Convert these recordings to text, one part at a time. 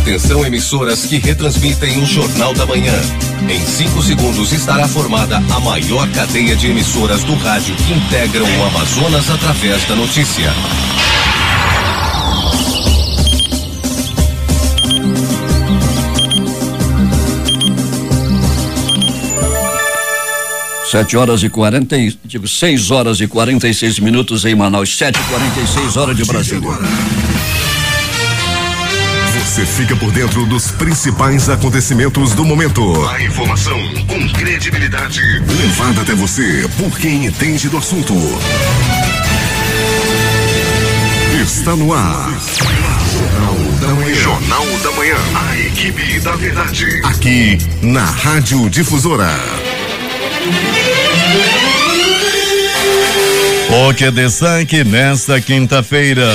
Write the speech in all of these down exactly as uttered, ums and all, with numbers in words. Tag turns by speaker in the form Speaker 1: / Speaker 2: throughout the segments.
Speaker 1: Atenção, emissoras que retransmitem o Jornal da Manhã. Em cinco segundos estará formada a maior cadeia de emissoras do rádio que integram o Amazonas através da notícia.
Speaker 2: Sete horas e quarenta, digo, seis horas e quarenta e seis minutos em Manaus. Sete e quarenta e seis horas de Brasília.
Speaker 3: Você fica por dentro dos principais acontecimentos do momento. A informação com credibilidade levada até você por quem entende do assunto. Está no ar. Jornal da Manhã. Jornal da Manhã. A equipe da verdade. Aqui na Rádio Difusora.
Speaker 4: O que é destaque nesta quinta-feira?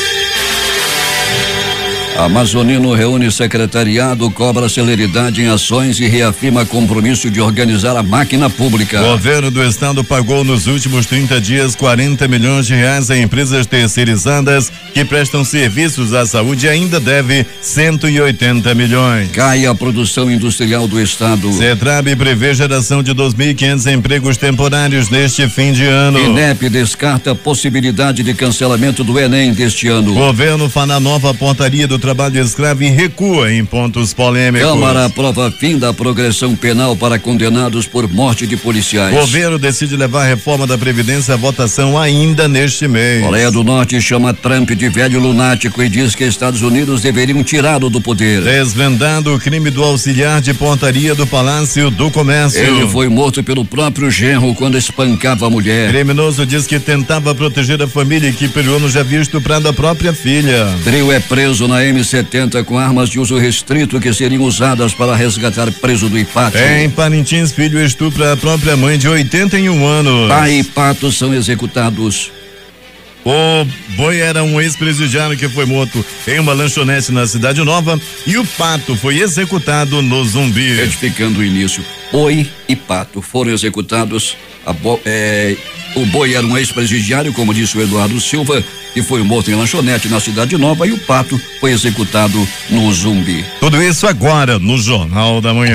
Speaker 2: Amazonino reúne secretariado, cobra celeridade em ações e reafirma compromisso de organizar a máquina pública.
Speaker 4: O governo do estado pagou nos últimos trinta dias quarenta milhões de reais a empresas terceirizadas que prestam serviços à saúde e ainda deve cento e oitenta milhões.
Speaker 2: Cai a produção industrial do estado.
Speaker 4: Cetrab prevê geração de dois mil e quinhentos empregos temporários neste fim de ano.
Speaker 2: INEP descarta a possibilidade de cancelamento do Enem deste ano.
Speaker 4: Governo fala nova portaria do trabalho escravo e recua em pontos polêmicos.
Speaker 2: Câmara aprova fim da progressão penal para condenados por morte de policiais.
Speaker 4: Governo decide levar a reforma da Previdência à votação ainda neste mês.
Speaker 2: Coreia do Norte chama Trump de velho lunático e diz que Estados Unidos deveriam tirá-lo do poder.
Speaker 4: Desvendado o crime do auxiliar de portaria do Palácio do Comércio.
Speaker 2: Ele foi morto pelo próprio genro quando espancava a mulher.
Speaker 4: Criminoso diz que tentava proteger a família e que peruano já havia estuprado a própria filha.
Speaker 2: Trio é preso na M setenta com armas de uso restrito que seriam usadas para resgatar preso do Ipato.
Speaker 4: Em Parintins, filho estupra a própria mãe de oitenta e um anos.
Speaker 2: Pai e Pato são executados.
Speaker 4: O Boi era um ex-presidiário que foi morto em uma lanchonete na Cidade Nova e o Pato foi executado no Zumbi.
Speaker 2: Retificando o início, Boi e Pato foram executados. A bo, é, o Boi era um ex-presidiário, como disse o Eduardo Silva, que foi morto em lanchonete na Cidade Nova, e o Pato foi executado no Zumbi.
Speaker 4: Tudo isso agora no Jornal da Manhã.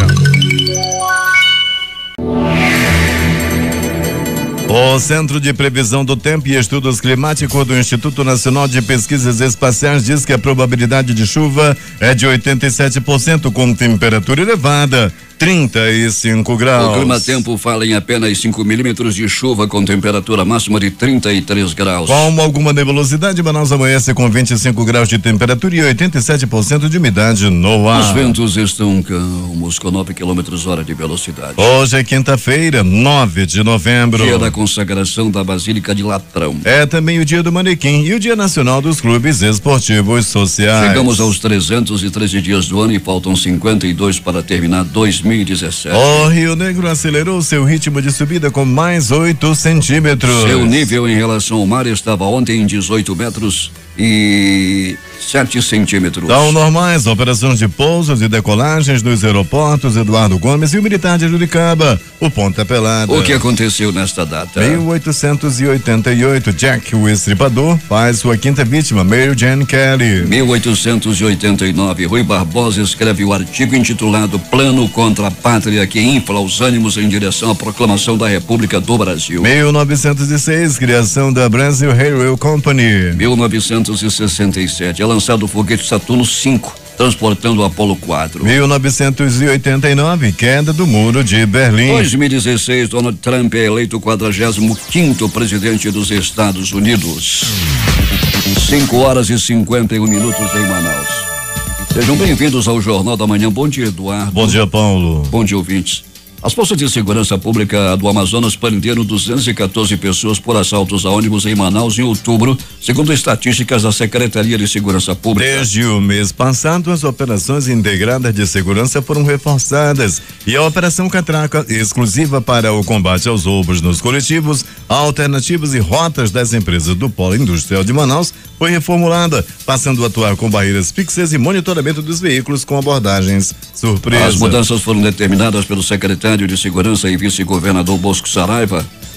Speaker 4: O Centro de Previsão do Tempo e Estudos Climáticos do Instituto Nacional de Pesquisas Espaciais diz que a probabilidade de chuva é de oitenta e sete por cento com temperatura elevada. trinta e cinco graus.
Speaker 2: O Clima Tempo fala em apenas cinco milímetros de chuva com temperatura máxima de trinta e três graus.
Speaker 4: Com alguma nebulosidade, Manaus amanhece com vinte e cinco graus de temperatura e oitenta e sete por cento de umidade no ar.
Speaker 2: Os ventos estão calmos com nove quilômetros hora de velocidade.
Speaker 4: Hoje é quinta-feira, nove de novembro.
Speaker 2: Dia da consagração da Basílica de Latrão.
Speaker 4: É também o dia do manequim e o dia nacional dos clubes esportivos sociais.
Speaker 2: Chegamos aos trezentos e treze dias do ano e faltam cinquenta e dois para terminar dois mil e dezessete.
Speaker 4: O Rio Negro acelerou seu ritmo de subida com mais oito centímetros.
Speaker 2: Seu nível em relação ao mar estava ontem em dezoito metros e sete centímetros.
Speaker 4: São normais operações de pousos e decolagens nos aeroportos Eduardo Gomes e o Militar de Juricaba, o Ponta Pelada.
Speaker 2: O que aconteceu nesta data?
Speaker 4: mil oitocentos e oitenta e oito, Jack o Estripador faz sua quinta vítima, Mary Jane Kelly.
Speaker 2: mil oitocentos e oitenta e nove, Rui Barbosa escreve o artigo intitulado Plano contra a Pátria, que infla os ânimos em direção à proclamação da República do Brasil.
Speaker 4: mil novecentos e seis, criação da Brazil Railway Company.
Speaker 2: mil novecentos e sessenta e sete, é lançado o foguete Saturno cinco, transportando o Apolo quatro.
Speaker 4: mil novecentos e oitenta e nove, queda do Muro de Berlim.
Speaker 2: dois mil e dezesseis, Donald Trump é eleito quadragésimo quinto presidente dos Estados Unidos. cinco horas e cinquenta e um minutos em Manaus. Sejam bem-vindos ao Jornal da Manhã. Bom dia, Eduardo.
Speaker 4: Bom dia, Paulo.
Speaker 2: Bom dia, ouvintes. As forças de segurança pública do Amazonas prenderam duzentas e quatorze pessoas por assaltos a ônibus em Manaus em outubro, segundo estatísticas da Secretaria de Segurança Pública.
Speaker 4: Desde o mês passado, as operações integradas de segurança foram reforçadas e a Operação Catraca, exclusiva para o combate aos roubos nos coletivos, alternativas e rotas das empresas do Polo Industrial de Manaus, foi reformulada, passando a atuar com barreiras fixas e monitoramento dos veículos com abordagens surpresa.
Speaker 2: As mudanças foram determinadas pelo secretário de Segurança e vice-governador Bosco Saraiva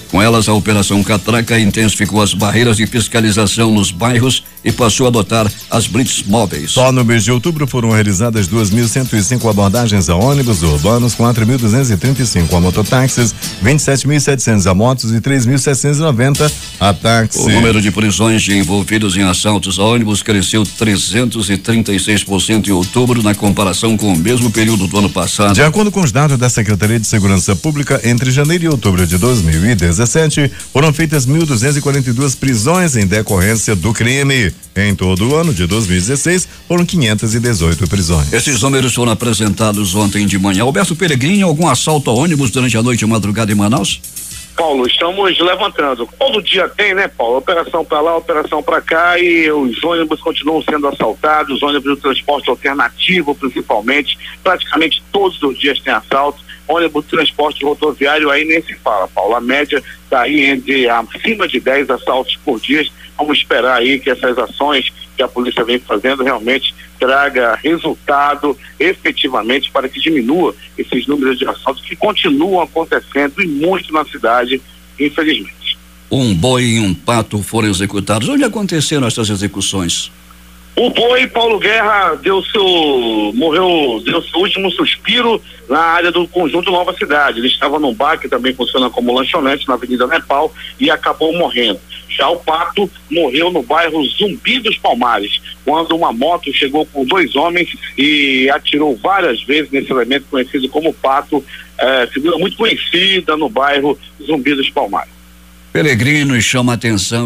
Speaker 2: Com elas, a Operação Catraca intensificou as barreiras de fiscalização nos bairros e passou a adotar as blitz móveis.
Speaker 4: Só no mês de outubro foram realizadas duas mil cento e cinco abordagens a ônibus urbanos, quatro mil duzentos e trinta e cinco a mototáxis, vinte e sete mil e setecentos a motos e três mil setecentos e noventa a táxi.
Speaker 2: O número de prisões de envolvidos em assaltos a ônibus cresceu trezentos e trinta e seis por cento em outubro na comparação com o mesmo período do ano passado.
Speaker 4: De acordo com os dados da Secretaria de Segurança Pública, entre janeiro e outubro de dois mil e dezessete, foram feitas mil duzentos e quarenta e duas prisões em decorrência do crime. Em todo o ano de dois mil e dezesseis, foram quinhentas e dezoito prisões.
Speaker 2: Esses números foram apresentados ontem de manhã. Alberto Peregrini, algum assalto a ônibus durante a noite e madrugada em Manaus?
Speaker 5: Paulo, estamos levantando. Todo dia tem, né, Paulo? Operação para lá, operação para cá, e os ônibus continuam sendo assaltados, os ônibus do transporte alternativo, principalmente. Praticamente todos os dias tem assalto. Ônibus de transporte rodoviário aí nem se fala, Paulo. A média está aí entre acima de dez assaltos por dia. Vamos esperar aí que essas ações que a polícia vem fazendo realmente traga resultado efetivamente para que diminua esses números de assaltos que continuam acontecendo e muito na cidade, infelizmente.
Speaker 2: Um boi e um pato foram executados. Onde aconteceram essas execuções?
Speaker 5: O boi, Paulo Guerra, deu seu, morreu, deu seu último suspiro na área do conjunto Nova Cidade. Ele estava num bar que também funciona como lanchonete na Avenida Nepal e acabou morrendo. Já o pato morreu no bairro Zumbi dos Palmares, quando uma moto chegou com dois homens e atirou várias vezes nesse elemento conhecido como pato, eh, figura muito conhecida no bairro Zumbi dos Palmares.
Speaker 2: Peregrino, chama a atenção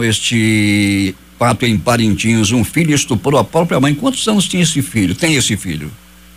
Speaker 2: este pato em Parintinhos. Um filho estuprou a própria mãe. Quantos anos tinha esse filho? Tem esse filho?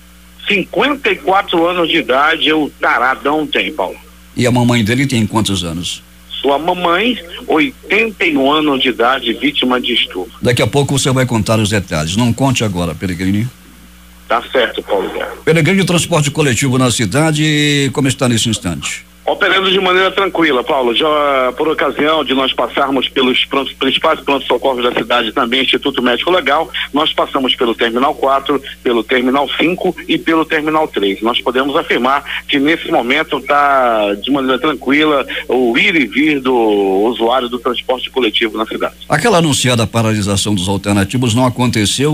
Speaker 5: cinquenta e quatro anos de idade, o taradão tem, Paulo.
Speaker 2: E a mamãe dele tem quantos anos?
Speaker 5: Sua mamãe, oitenta e um anos de idade, vítima de estupro.
Speaker 2: Daqui a pouco você vai contar os detalhes. Não conte agora, Peregrino.
Speaker 5: Tá certo, Paulo.
Speaker 2: Peregrino, transporte coletivo na cidade, como está nesse instante?
Speaker 5: Operando de maneira tranquila, Paulo. Já por ocasião de nós passarmos pelos prontos, principais pronto-socorros da cidade, também Instituto Médico Legal, nós passamos pelo Terminal quatro, pelo Terminal cinco e pelo Terminal três. Nós podemos afirmar que nesse momento está de maneira tranquila o ir e vir do usuário do transporte coletivo na cidade.
Speaker 2: Aquela anunciada paralisação dos alternativos não aconteceu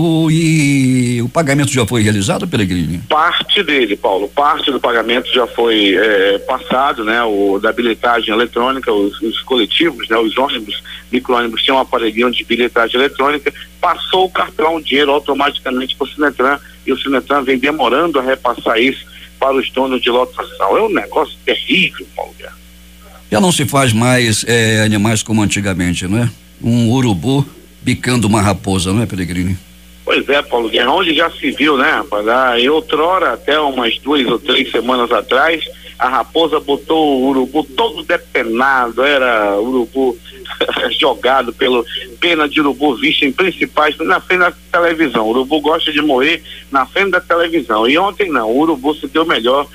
Speaker 2: e o pagamento já foi realizado, Peregrino?
Speaker 5: Parte dele, Paulo. Parte do pagamento já foi é, passado, né, o da bilhetagem eletrônica, os, os coletivos, né, os ônibus, micro-ônibus tinham um aparelhinho de bilhetagem eletrônica, passou o cartão, o dinheiro automaticamente para o Sinetran, e o Sinetran vem demorando a repassar isso para os donos de lotação. É um negócio terrível, Paulo.
Speaker 2: Já não se faz mais é, animais como antigamente, não é? Um urubu bicando uma raposa, não é, Peregrino?
Speaker 5: Pois é, Paulo Guerra, onde já se viu, né, rapaz? Ah, e outrora, até umas duas ou três semanas atrás, a raposa botou o urubu todo depenado, era urubu jogado pelo pena de urubu vista em principais na frente da televisão. O urubu gosta de morrer na frente da televisão. E ontem não, o urubu se deu melhor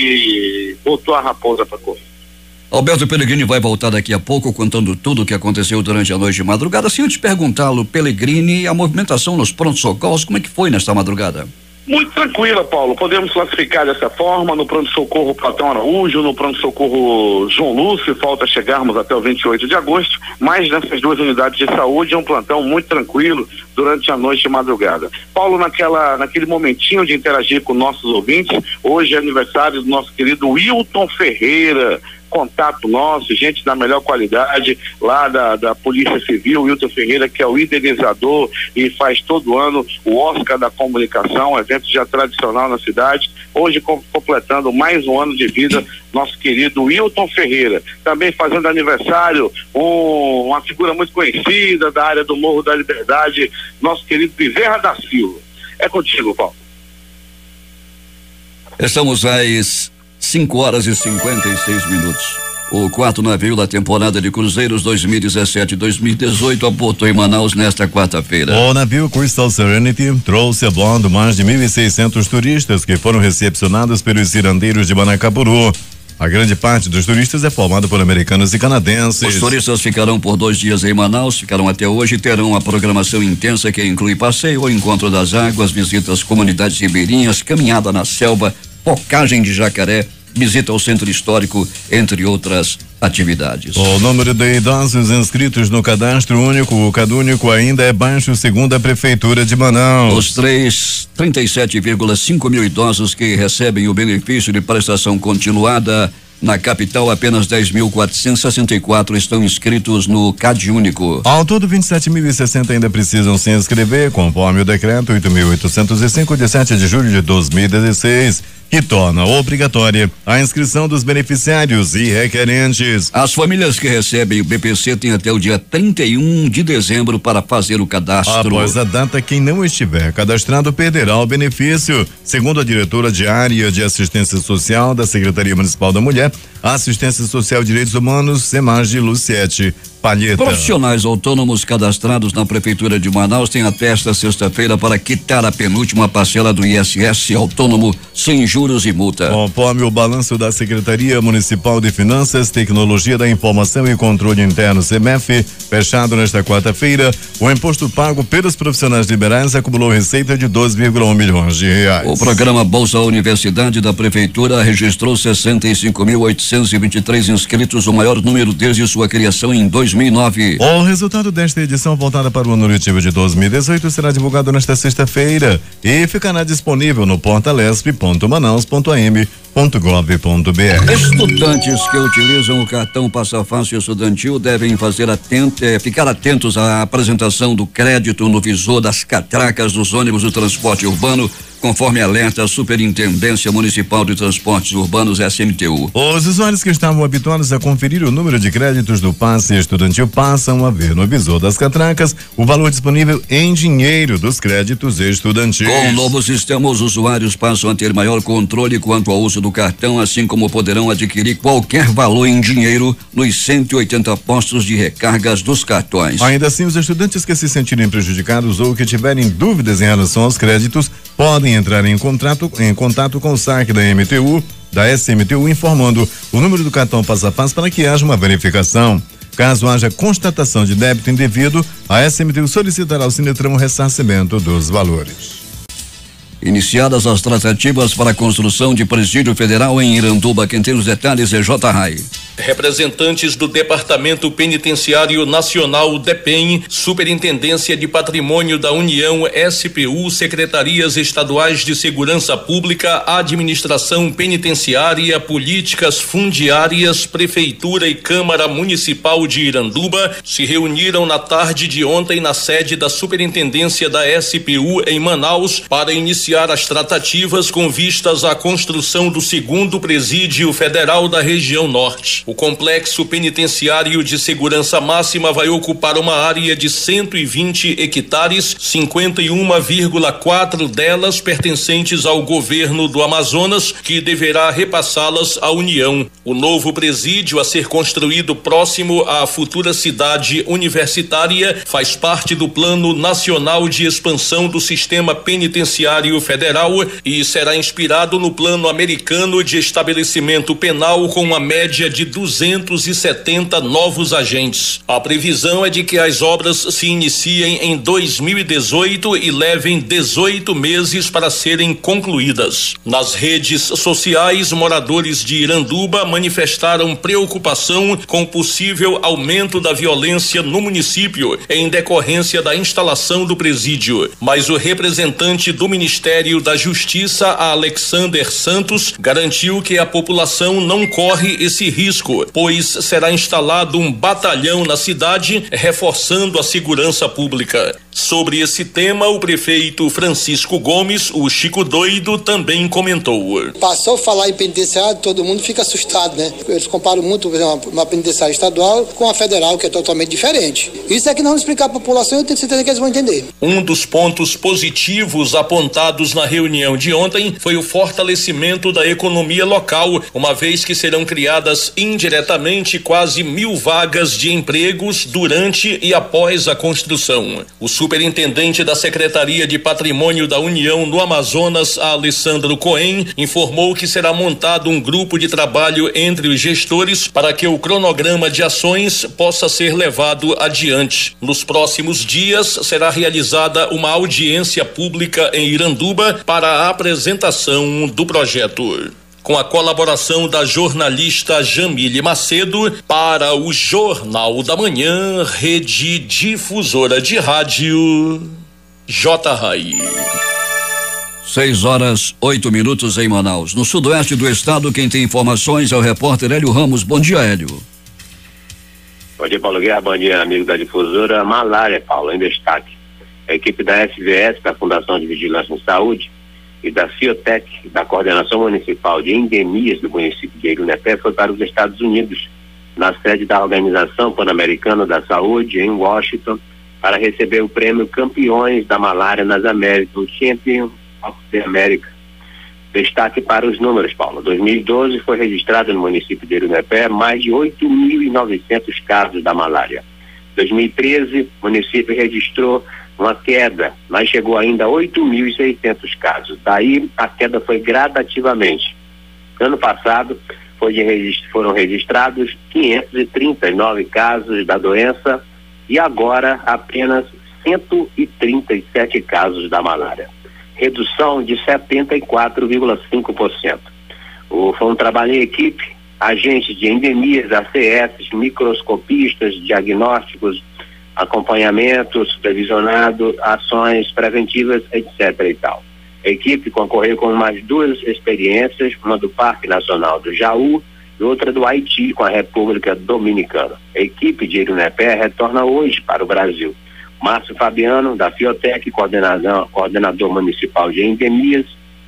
Speaker 5: e botou a raposa para correr.
Speaker 2: Alberto Peregrini vai voltar daqui a pouco contando tudo o que aconteceu durante a noite de madrugada. Se eu te perguntá-lo, Peregrini, a movimentação nos pronto-socorros, como é que foi nesta madrugada?
Speaker 5: Muito tranquila, Paulo. Podemos classificar dessa forma: no pronto-socorro Platão Araújo, no pronto-socorro João Lúcio, falta chegarmos até o vinte e oito de agosto, mas nessas duas unidades de saúde é um plantão muito tranquilo durante a noite de madrugada. Paulo, naquela, naquele momentinho de interagir com nossos ouvintes, hoje é aniversário do nosso querido Wilton Ferreira, contato nosso, gente da melhor qualidade lá da, da Polícia Civil, Wilton Ferreira, que é o idealizador e faz todo ano o Oscar da Comunicação, um evento já tradicional na cidade, hoje com, completando mais um ano de vida, nosso querido Wilton Ferreira, também fazendo aniversário, um, uma figura muito conhecida da área do Morro da Liberdade, nosso querido Bezerra da Silva. É contigo, Paulo.
Speaker 2: Estamos às cinco horas e cinquenta e seis minutos. O quarto navio da temporada de cruzeiros dois mil e dezessete dois mil e dezoito aportou em Manaus nesta quarta-feira.
Speaker 4: O navio Crystal Serenity trouxe a bordo mais de mil e seiscentos turistas que foram recepcionados pelos cirandeiros de Manacapuru. A grande parte dos turistas é formada por americanos e canadenses.
Speaker 2: Os turistas ficarão por dois dias em Manaus, ficarão até hoje e terão uma programação intensa que inclui passeio ao encontro das águas, visitas às comunidades ribeirinhas, caminhada na selva, focagem de jacaré, visita ao centro histórico, entre outras atividades.
Speaker 4: O número de idosos inscritos no cadastro único, o CadÚnico, ainda é baixo, segundo a Prefeitura de Manaus.
Speaker 2: Os três, trinta e sete vírgula cinco mil idosos que recebem o benefício de prestação continuada na capital, apenas dez mil quatrocentos e sessenta e quatro estão inscritos no CadÚnico.
Speaker 4: Ao todo, vinte e sete mil e sessenta ainda precisam se inscrever, conforme o decreto oito mil oitocentos e cinco, de sete de julho de dois mil e dezesseis, que torna obrigatória a inscrição dos beneficiários e requerentes.
Speaker 2: As famílias que recebem o B P C têm até o dia trinta e um de dezembro para fazer o cadastro.
Speaker 4: Após a data, quem não estiver cadastrado perderá o benefício. Segundo a diretora de área de assistência social da Secretaria Municipal da Mulher, Assistência Social e Direitos Humanos, SEMAGE, Luciete Palheta.
Speaker 2: Profissionais autônomos cadastrados na Prefeitura de Manaus têm até esta sexta-feira para quitar a penúltima parcela do I S S autônomo sem juros e multa.
Speaker 4: Conforme o balanço da Secretaria Municipal de Finanças, Tecnologia da Informação e Controle Interno, SEMEF, fechado nesta quarta-feira, o imposto pago pelos profissionais liberais acumulou receita de dois vírgula um milhões de reais.
Speaker 2: O programa Bolsa Universidade da Prefeitura registrou sessenta e cinco mil oitocentos e vinte e três inscritos, o maior número desde sua criação em dois mil e nove.
Speaker 4: O resultado desta edição, voltada para o ano letivo de dois mil e dezoito, será divulgado nesta sexta-feira e ficará disponível no portalesp ponto manaus ponto a m ponto gov ponto b r.
Speaker 2: Estudantes que utilizam o cartão Passa Fácil estudantil devem fazer atento, eh, ficar atentos à apresentação do crédito no visor das catracas dos ônibus do transporte urbano, conforme alerta a Superintendência Municipal de Transportes Urbanos, S M T U.
Speaker 4: Os usuários que estavam habituados a conferir o número de créditos do passe estudantil passam a ver no visor das catracas o valor disponível em dinheiro dos créditos estudantis.
Speaker 2: Com o novo sistema, os usuários passam a ter maior controle quanto ao uso do cartão, assim como poderão adquirir qualquer valor em dinheiro nos cento e oitenta postos de recargas dos cartões.
Speaker 4: Ainda assim, os estudantes que se sentirem prejudicados ou que tiverem dúvidas em relação aos créditos podem entrar em contato, em contato com o saque da M T U, da S M T U, informando o número do cartão Passa Fácil para que haja uma verificação. Caso haja constatação de débito indevido, a S M T U solicitará ao Sinetrão o ressarcimento dos valores.
Speaker 2: Iniciadas as tratativas para a construção de presídio federal em Iranduba. Quem tem os detalhes é J. Rai.
Speaker 6: Representantes do Departamento Penitenciário Nacional, DEPEN, Superintendência de Patrimônio da União, S P U, Secretarias Estaduais de Segurança Pública, Administração Penitenciária, Políticas Fundiárias, Prefeitura e Câmara Municipal de Iranduba se reuniram na tarde de ontem na sede da Superintendência da S P U em Manaus para iniciar as tratativas com vistas à construção do segundo presídio federal da região norte. O complexo penitenciário de segurança máxima vai ocupar uma área de cento e vinte hectares, cinquenta e um vírgula quatro delas pertencentes ao governo do Amazonas, que deverá repassá-las à União. O novo presídio a ser construído próximo à futura cidade universitária faz parte do Plano Nacional de Expansão do Sistema Penitenciário Federal e será inspirado no Plano Americano de Estabelecimento Penal, com uma média de duzentos e setenta novos agentes. A previsão é de que as obras se iniciem em dois mil e dezoito e levem dezoito meses para serem concluídas. Nas redes sociais, moradores de Iranduba manifestaram preocupação com o possível aumento da violência no município em decorrência da instalação do presídio. Mas o representante do Ministério da Justiça, Alexander Santos, garantiu que a população não corre esse risco, pois será instalado um batalhão na cidade, reforçando a segurança pública. Sobre esse tema, o prefeito Francisco Gomes, o Chico Doido, também comentou.
Speaker 7: Passou a falar em penitenciário, todo mundo fica assustado, né? Eles comparam muito uma, uma penitenciária estadual com a federal, que é totalmente diferente. Isso é que não explicar à população, eu tenho certeza que eles vão entender.
Speaker 6: Um dos pontos positivos apontados na reunião de ontem foi o fortalecimento da economia local, uma vez que serão criadas indiretamente quase mil vagas de empregos durante e após a construção. O superintendente da Secretaria de Patrimônio da União no Amazonas, Alessandro Cohen, informou que será montado um grupo de trabalho entre os gestores para que o cronograma de ações possa ser levado adiante. Nos próximos dias será realizada uma audiência pública em Iranduba para a apresentação do projeto. com a colaboração da jornalista Jamile Macedo para o Jornal da Manhã, Rede Difusora de Rádio J. Rai.
Speaker 2: Seis horas, oito minutos em Manaus. No sudoeste do estado, quem tem informações é o repórter Hélio Ramos. Bom dia, Hélio.
Speaker 8: Bom dia, Paulo Guerra. Bom dia, amigo da difusora. Malária, Paulo, em destaque. A equipe da S V S, da Fundação de Vigilância em Saúde, e da Fiotec, da Coordenação Municipal de Endemias do município de Irunepé, foi para os Estados Unidos, na sede da Organização Pan-Americana da Saúde, em Washington, para receber o prêmio Campeões da Malária nas Américas, o Champion of the America. Destaque para os números, Paulo. dois mil e doze foi registrado no município de Irunepé mais de oito mil e novecentos casos da malária. dois mil e treze, o município registrou uma queda, mas chegou ainda a oito mil e seiscentos casos. Daí a queda foi gradativamente. Ano passado foi de registro, foram registrados quinhentos e trinta e nove casos da doença e agora apenas cento e trinta e sete casos da malária. Redução de setenta e quatro vírgula cinco por cento. O, foi um trabalho em equipe, agentes de endemias, A C S, microscopistas, diagnósticos, acompanhamento supervisionado, ações preventivas, etc e tal. A equipe concorreu com mais duas experiências, uma do Parque Nacional do Jaú e outra do Haiti com a República Dominicana. A equipe de Irunepé retorna hoje para o Brasil. Márcio Fabiano, da Fiotec, coordenador, coordenador municipal de endemias,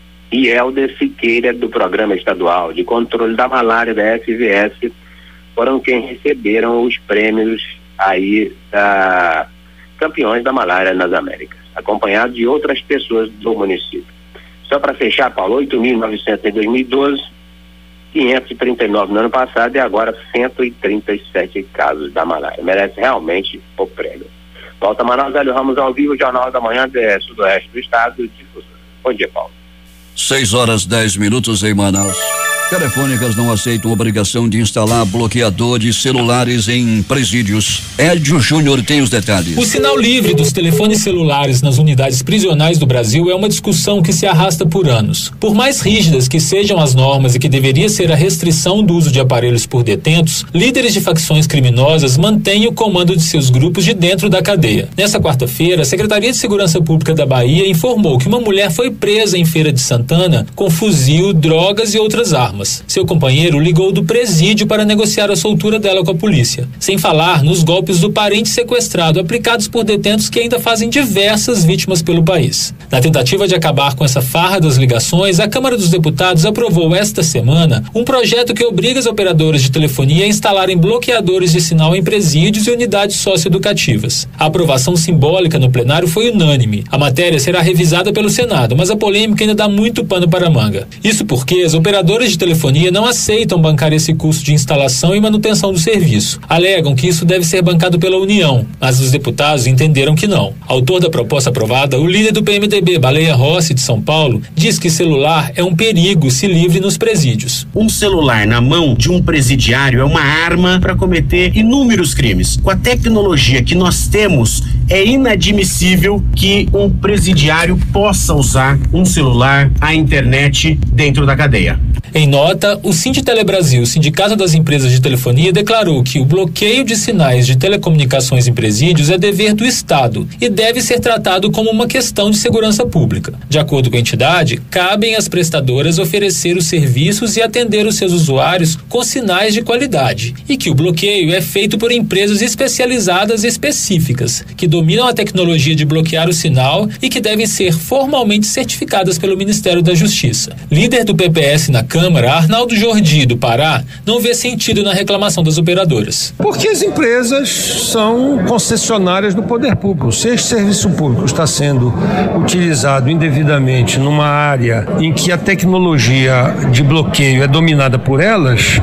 Speaker 8: e Helder Siqueira, do Programa Estadual de Controle da Malária da S V S, foram quem receberam os prêmios aí da Campeões da Malária nas Américas, acompanhado de outras pessoas do município. Só para fechar, Paulo, oito mil e novecentos em dois mil e doze, quinhentos e trinta e nove no ano passado e agora cento e trinta e sete casos da malária. Merece realmente o prêmio. Volta Manaus, Hélio Ramos ao vivo, Jornal da Manhã, de Sudoeste do Estado. Bom dia, Paulo.
Speaker 2: Seis horas, dez minutos em Manaus. Telefônicas não aceitam obrigação de instalar bloqueador de celulares em presídios. Edio Júnior tem os detalhes.
Speaker 9: O sinal livre dos telefones celulares nas unidades prisionais do Brasil é uma discussão que se arrasta por anos. Por mais rígidas que sejam as normas e que deveria ser a restrição do uso de aparelhos por detentos, líderes de facções criminosas mantêm o comando de seus grupos de dentro da cadeia. Nessa quarta-feira, a Secretaria de Segurança Pública da Bahia informou que uma mulher foi presa em Feira de Santana com fuzil, drogas e outras armas. Seu companheiro ligou do presídio para negociar a soltura dela com a polícia. Sem falar nos golpes do parente sequestrado aplicados por detentos que ainda fazem diversas vítimas pelo país. Na tentativa de acabar com essa farra das ligações, a Câmara dos Deputados aprovou esta semana um projeto que obriga as operadoras de telefonia a instalarem bloqueadores de sinal em presídios e unidades socioeducativas. A aprovação simbólica no plenário foi unânime. A matéria será revisada pelo Senado, mas a polêmica ainda dá muito pano para a manga. Isso porque as operadoras de telefonia telefonia não aceitam bancar esse custo de instalação e manutenção do serviço. Alegam que isso deve ser bancado pela União, mas os deputados entenderam que não. Autor da proposta aprovada, o líder do P M D B, Baleia Rossi, de São Paulo, diz que celular é um perigo se livre nos presídios.
Speaker 10: Um celular na mão de um presidiário é uma arma para cometer inúmeros crimes. Com a tecnologia que nós temos, é inadmissível que um presidiário possa usar um celular, a internet dentro da cadeia.
Speaker 9: Em nota, o Sinditele Brasil, Sindicato das Empresas de Telefonia, declarou que o bloqueio de sinais de telecomunicações em presídios é dever do Estado e deve ser tratado como uma questão de segurança pública. De acordo com a entidade, cabem às prestadoras oferecer os serviços e atender os seus usuários com sinais de qualidade, e que o bloqueio é feito por empresas especializadas e específicas, que dominam a tecnologia de bloquear o sinal e que devem ser formalmente certificadas pelo Ministério da Justiça. Líder do P P S na Câmara, Arnaldo Jordi, do Pará, não vê sentido na reclamação das operadoras.
Speaker 11: Porque as empresas são concessionárias do poder público. Se esse serviço público está sendo utilizado indevidamente numa área em que a tecnologia de bloqueio é dominada por elas,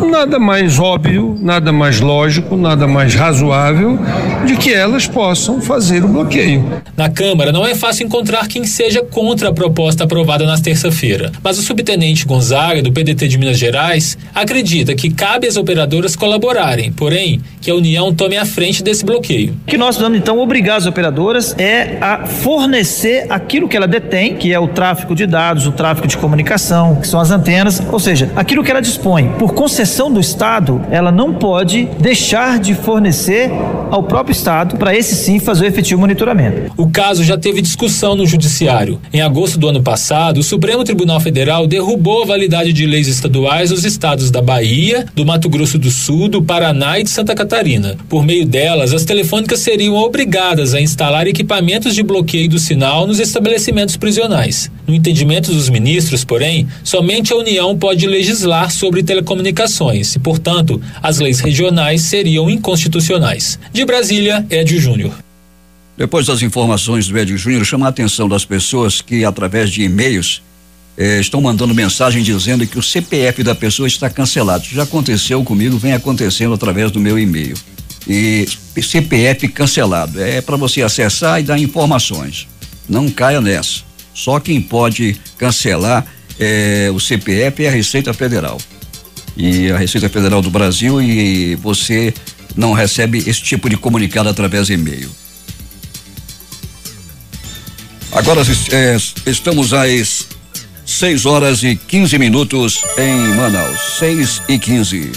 Speaker 11: Então, nada mais óbvio, nada mais lógico, nada mais razoável de que elas possam fazer o bloqueio.
Speaker 9: Na Câmara, não é fácil encontrar quem seja contra a proposta aprovada na terça-feira, mas o subtenente Gonzaga, do P D T de Minas Gerais, acredita que cabe às operadoras colaborarem, porém, que a União tome a frente desse bloqueio.
Speaker 12: O que nós vamos, então, obrigar as operadoras é a fornecer aquilo que ela detém, que é o tráfego de dados, o tráfego de comunicação, que são as antenas, ou seja, aquilo que ela dispõe. Por concessão do Estado, ela não pode deixar de fornecer ao próprio Estado, para esse sim fazer o efetivo monitoramento.
Speaker 9: O caso já teve discussão no Judiciário. Em agosto do ano passado, o Supremo Tribunal Federal derrubou a validade de leis estaduais nos estados da Bahia, do Mato Grosso do Sul, do Paraná e de Santa Catarina. Por meio delas, as telefônicas seriam obrigadas a instalar equipamentos de bloqueio do sinal nos estabelecimentos prisionais. No entendimento dos ministros, porém, somente a União pode legislar sobre telecomunicações e, portanto, as leis regionais seriam inconstitucionais. De Brasília, Edio Júnior.
Speaker 2: Depois das informações do Edio Júnior, chama a atenção das pessoas que, através de e-mails, eh, estão mandando mensagem dizendo que o C P F da pessoa está cancelado. Já aconteceu comigo, vem acontecendo através do meu e-mail. E C P F cancelado é para você acessar e dar informações. Não caia nessa. Só quem pode cancelar eh, o C P F é a Receita Federal. E a Receita Federal do Brasil, e você não recebe esse tipo de comunicado através de e-mail. Agora é, estamos às seis horas e quinze minutos em Manaus. seis e quinze.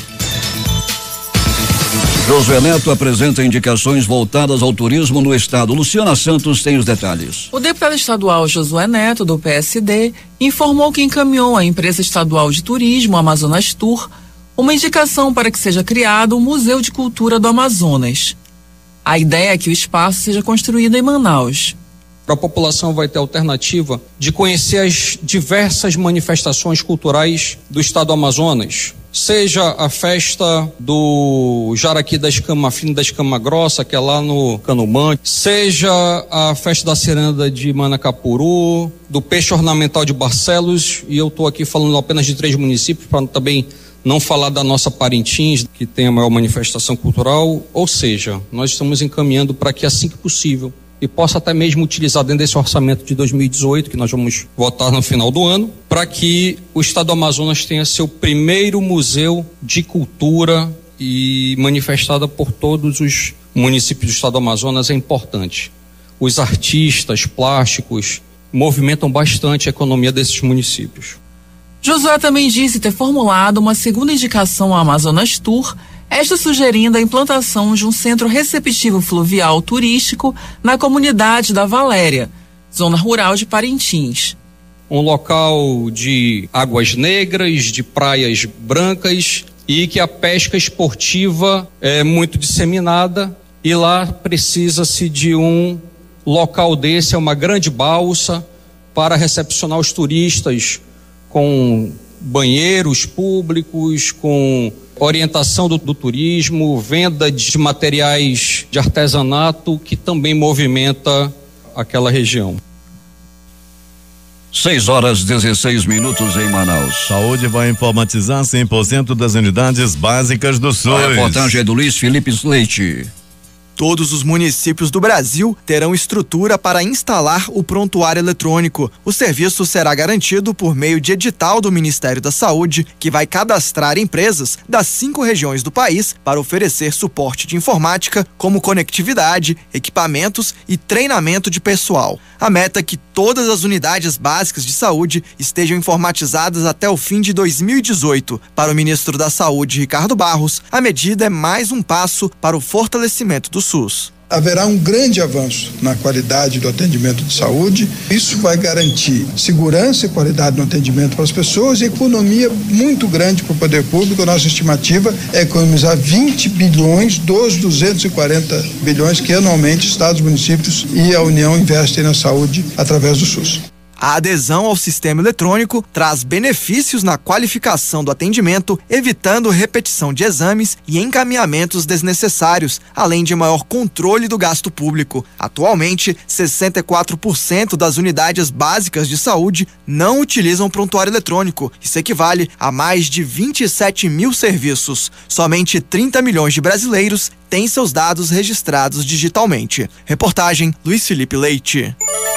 Speaker 2: Josué Neto apresenta indicações voltadas ao turismo no estado. Luciana Santos tem os detalhes.
Speaker 13: O deputado estadual Josué Neto, do P S D, informou que encaminhou à empresa estadual de turismo, Amazonas Tour, uma indicação para que seja criado um Museu de Cultura do Amazonas. A ideia é que o espaço seja construído em Manaus.
Speaker 14: A população vai ter alternativa de conhecer as diversas manifestações culturais do estado do Amazonas, seja a festa do Jaraqui da Escama Fina da Escama Grossa, que é lá no Canumã, seja a festa da Ciranda de Manacapuru, do peixe ornamental de Barcelos, e eu estou aqui falando apenas de três municípios, para também não falar da nossa Parintins, que tem a maior manifestação cultural. Ou seja, nós estamos encaminhando para que, assim que possível, e possa até mesmo utilizar dentro desse orçamento de dois mil e dezoito, que nós vamos votar no final do ano, para que o estado do Amazonas tenha seu primeiro museu de cultura, e manifestada por todos os municípios do estado do Amazonas é importante. Os artistas plásticos movimentam bastante a economia desses municípios.
Speaker 13: Josué também disse ter formulado uma segunda indicação ao Amazonas Tour, esta sugerindo a implantação de um centro receptivo fluvial turístico na comunidade da Valéria, zona rural de Parintins.
Speaker 14: Um local de águas negras, de praias brancas, e que a pesca esportiva é muito disseminada, e lá precisa-se de um local desse, é uma grande balsa para recepcionar os turistas, com banheiros públicos, com orientação do, do turismo, venda de materiais de artesanato, que também movimenta aquela região.
Speaker 2: seis horas dezesseis minutos em Manaus.
Speaker 4: Saúde vai informatizar cem por cento das unidades básicas do SUS.
Speaker 2: A reportagem é do Luiz Felipe Leite.
Speaker 15: Todos os municípios do Brasil terão estrutura para instalar o prontuário eletrônico. O serviço será garantido por meio de edital do Ministério da Saúde, que vai cadastrar empresas das cinco regiões do país para oferecer suporte de informática, como conectividade, equipamentos e treinamento de pessoal. A meta é que todas as unidades básicas de saúde estejam informatizadas até o fim de dois mil e dezoito. Para o ministro da Saúde, Ricardo Barros, a medida é mais um passo para o fortalecimento do SUS.
Speaker 16: Haverá um grande avanço na qualidade do atendimento de saúde. Isso vai garantir segurança e qualidade no atendimento para as pessoas e economia muito grande para o poder público. A nossa estimativa é economizar vinte bilhões dos duzentos e quarenta bilhões que anualmente estados, municípios e a União investem na saúde através do SUS.
Speaker 15: A adesão ao sistema eletrônico traz benefícios na qualificação do atendimento, evitando repetição de exames e encaminhamentos desnecessários, além de maior controle do gasto público. Atualmente, sessenta e quatro por cento das unidades básicas de saúde não utilizam prontuário eletrônico. Isso equivale a mais de vinte e sete mil serviços. Somente trinta milhões de brasileiros têm seus dados registrados digitalmente. Reportagem Luiz Felipe Leite.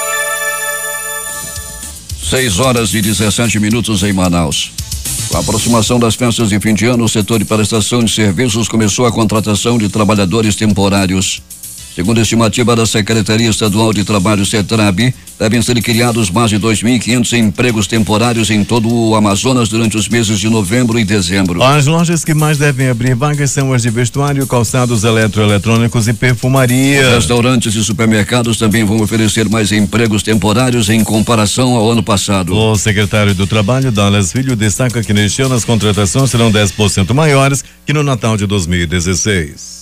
Speaker 2: seis horas e dezessete minutos em Manaus. Com a aproximação das festas de fim de ano, o setor de prestação de serviços começou a contratação de trabalhadores temporários. Segundo a estimativa da Secretaria Estadual de Trabalho, CETRAB, devem ser criados mais de dois mil e quinhentos empregos temporários em todo o Amazonas durante os meses de novembro e dezembro.
Speaker 4: As lojas que mais devem abrir vagas são as de vestuário, calçados eletroeletrônicos e perfumaria.
Speaker 2: Restaurantes e supermercados também vão oferecer mais empregos temporários em comparação ao ano passado.
Speaker 4: O secretário do Trabalho, Dallas Filho, destaca que neste ano as contratações serão dez por cento maiores que no Natal de dois mil e dezesseis.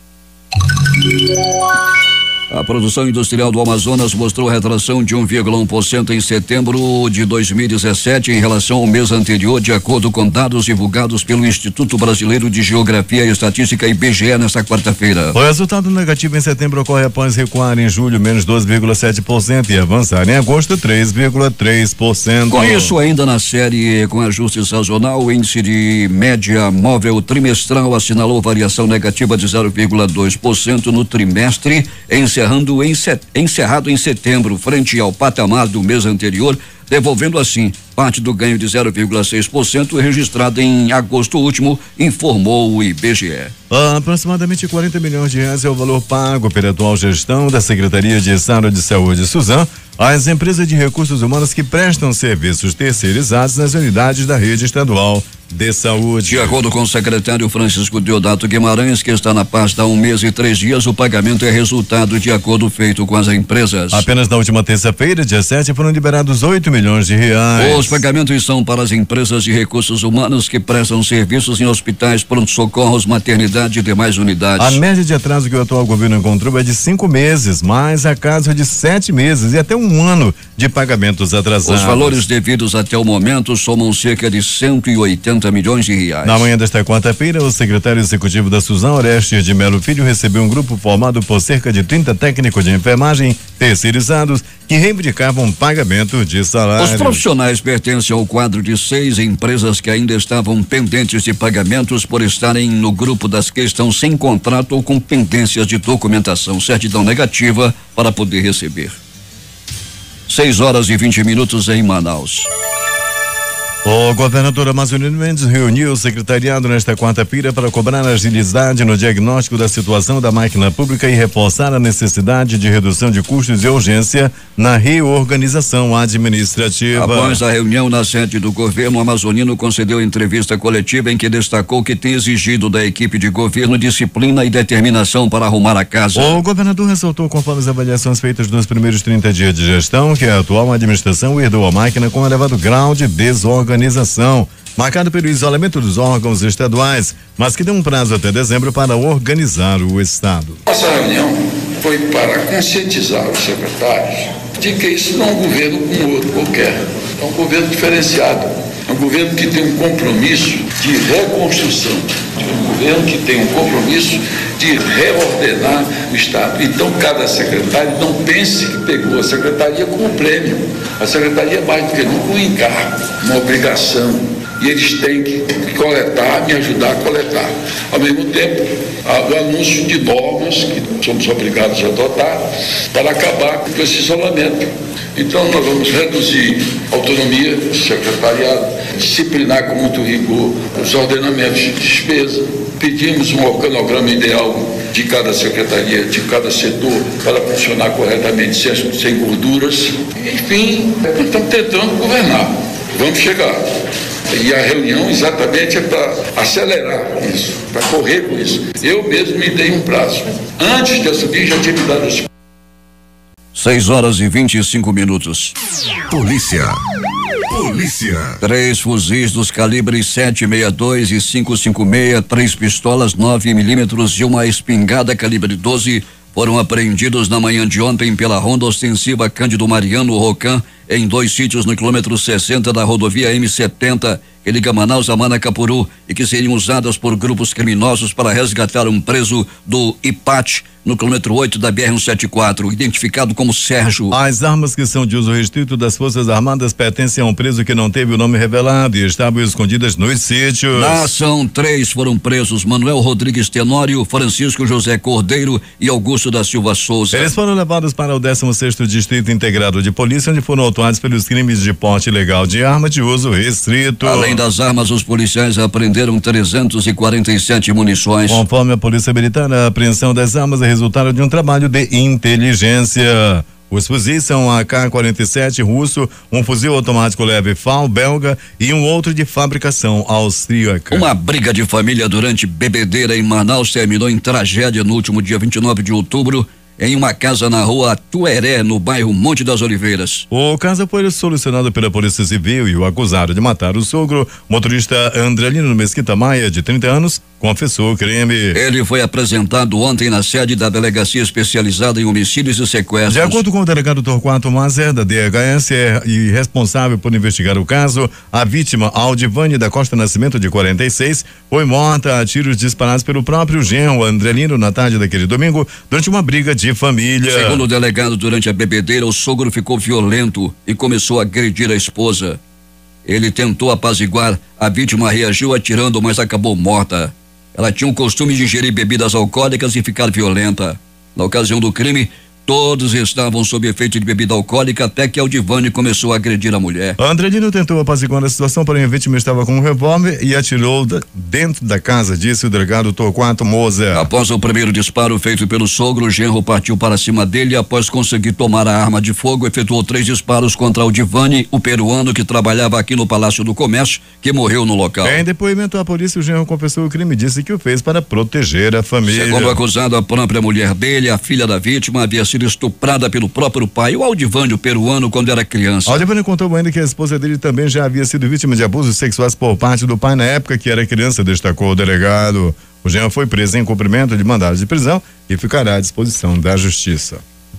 Speaker 2: A produção industrial do Amazonas mostrou retração de um vírgula um por cento em setembro de dois mil e dezessete em relação ao mês anterior, de acordo com dados divulgados pelo Instituto Brasileiro de Geografia e Estatística, I B G E, nesta quarta-feira.
Speaker 4: O resultado negativo em setembro ocorre após recuar em julho menos dois vírgula sete por cento e avançar em agosto três vírgula três por cento.
Speaker 2: Com isso, ainda na série com ajuste sazonal, o índice de média móvel trimestral assinalou variação negativa de zero vírgula dois por cento no trimestre, encerrando Em set, encerrado em setembro, frente ao patamar do mês anterior, devolvendo assim parte do ganho de zero vírgula seis por cento registrado em agosto último, informou o I B G E.
Speaker 4: Aproximadamente quarenta milhões de reais é o valor pago pela atual gestão da Secretaria de Estado de Saúde, Suzam, às empresas de recursos humanos que prestam serviços terceirizados nas unidades da rede estadual de saúde.
Speaker 2: De acordo com o secretário Francisco Deodato Guimarães, que está na pasta há um mês e três dias, o pagamento é resultado de acordo feito com as empresas.
Speaker 4: Apenas na última terça-feira, dia sete, foram liberados oito milhões de reais.
Speaker 2: Os pagamentos são para as empresas de recursos humanos que prestam serviços em hospitais, pronto-socorros, maternidade e demais unidades.
Speaker 4: A média de atraso que o atual governo encontrou é de cinco meses, mais a caso de sete meses e até um ano de pagamentos atrasados.
Speaker 2: Os valores devidos até o momento somam cerca de cento e oitenta milhões de reais.
Speaker 4: Na manhã desta quarta-feira, o secretário executivo da Suzam, Orestes de Melo Filho, recebeu um grupo formado por cerca de trinta técnicos de enfermagem terceirizados que reivindicavam pagamento de salário.
Speaker 2: Os profissionais pertencem ao quadro de seis empresas que ainda estavam pendentes de pagamentos por estarem no grupo das que estão sem contrato ou com pendências de documentação, certidão negativa para poder receber. seis horas e vinte minutos em Manaus.
Speaker 4: O governador Amazonino Mendes reuniu o secretariado nesta quarta-feira para cobrar agilidade no diagnóstico da situação da máquina pública e reforçar a necessidade de redução de custos e urgência na reorganização administrativa.
Speaker 2: Após a reunião na sede do governo, o amazonino concedeu entrevista coletiva em que destacou que tem exigido da equipe de governo disciplina e determinação para arrumar a casa.
Speaker 4: O governador ressaltou, conforme as avaliações feitas nos primeiros trinta dias de gestão, que a atual administração herdou a máquina com elevado grau de desorganização. Organização, marcado pelo isolamento dos órgãos estaduais, mas que deu um prazo até dezembro para organizar o Estado.
Speaker 17: Nossa reunião foi para conscientizar os secretários de que isso não é um governo como outro qualquer, é um governo diferenciado, é um governo que tem um compromisso de reconstrução, é um governo que tem um compromisso de reordenar o Estado. Então, cada secretário não pense que pegou a secretaria como prêmio. A secretaria é mais do que nunca um encargo, uma obrigação. E eles têm que coletar, me ajudar a coletar. Ao mesmo tempo, o anúncio de normas que somos obrigados a adotar para acabar com esse isolamento. Então, nós vamos reduzir a autonomia do secretariado, disciplinar com muito rigor os ordenamentos de despesa. Pedimos um organograma ideal de cada secretaria, de cada setor, para funcionar corretamente, sem, sem gorduras. Enfim, nós estamos tentando governar. Vamos chegar. E a reunião exatamente é para acelerar isso, para correr com isso. Eu mesmo me dei um prazo. Antes de assumir, já tinha me dado esse.
Speaker 2: seis horas e vinte e cinco minutos.
Speaker 3: Polícia. Polícia.
Speaker 2: Três fuzis dos calibres sete sessenta e dois e cinco cinquenta e seis, três pistolas nove milímetros e uma espingarda calibre doze foram apreendidos na manhã de ontem pela Ronda Ostensiva Cândido Mariano Rocan, em dois sítios no quilômetro sessenta da rodovia M setenta, que liga Manaus a Manacapuru, e que seriam usadas por grupos criminosos para resgatar um preso do I P A T, no quilômetro oito da B R cento e setenta e quatro, identificado como Sérgio.
Speaker 4: As armas que são de uso restrito das Forças Armadas pertencem a um preso que não teve o nome revelado e estavam escondidas nos sítios.
Speaker 2: Na ação, três foram presos: Manuel Rodrigues Tenório, Francisco José Cordeiro e Augusto da Silva Souza.
Speaker 4: Eles foram levados para o décimo sexto Distrito Integrado de Polícia, onde foram autuados pelos crimes de porte ilegal de arma de uso restrito.
Speaker 2: Além das armas, os policiais apreenderam trezentos e quarenta e sete munições.
Speaker 4: Conforme a Polícia Militar, a apreensão das armas é resultado de um trabalho de inteligência. Os fuzis são a A K quarenta e sete russo, um fuzil automático leve F A L belga e um outro de fabricação austríaca.
Speaker 2: Uma briga de família durante bebedeira em Manaus terminou em tragédia no último dia vinte e nove de outubro, em uma casa na rua Tueré, no bairro Monte das Oliveiras.
Speaker 4: O caso foi solucionado pela Polícia Civil e o acusado de matar o sogro, motorista Andrelino Mesquita Maia, de trinta anos, confessou o crime.
Speaker 2: Ele foi apresentado ontem na sede da Delegacia Especializada em Homicídios e Sequestros.
Speaker 4: De acordo com o delegado Torquato Mazer, da D H S, é, e responsável por investigar o caso, a vítima, Aldivane da Costa Nascimento, de quarenta e seis, foi morta a tiros disparados pelo próprio genro Andrelino na tarde daquele domingo, durante uma briga de família.
Speaker 2: Segundo o delegado, durante a bebedeira, o sogro ficou violento e começou a agredir a esposa. Ele tentou apaziguar, a vítima reagiu atirando, mas acabou morta. Ela tinha o costume de ingerir bebidas alcoólicas e ficar violenta. Na ocasião do crime, todos estavam sob efeito de bebida alcoólica, até que Aldivane começou a agredir a mulher.
Speaker 4: Andrelino tentou apaziguar a situação, porém a vítima estava com um revólver e atirou da, dentro da casa, disse o delegado Torquato Moser.
Speaker 2: Após o primeiro disparo feito pelo sogro, o genro partiu para cima dele e, após conseguir tomar a arma de fogo, efetuou três disparos contra Aldivane, o peruano que trabalhava aqui no Palácio do Comércio, que morreu no local.
Speaker 4: Em depoimento à polícia, o genro confessou o crime e disse que o fez para proteger a família.
Speaker 2: Segundo o acusado, a própria mulher dele, a filha da vítima, havia sido estuprada pelo próprio pai, o Aldivane, o peruano, quando era criança.
Speaker 4: Aldivane contou ainda que a esposa dele também já havia sido vítima de abusos sexuais por parte do pai na época que era criança, destacou o delegado. O genro foi preso em cumprimento de mandado de prisão e ficará à disposição da justiça.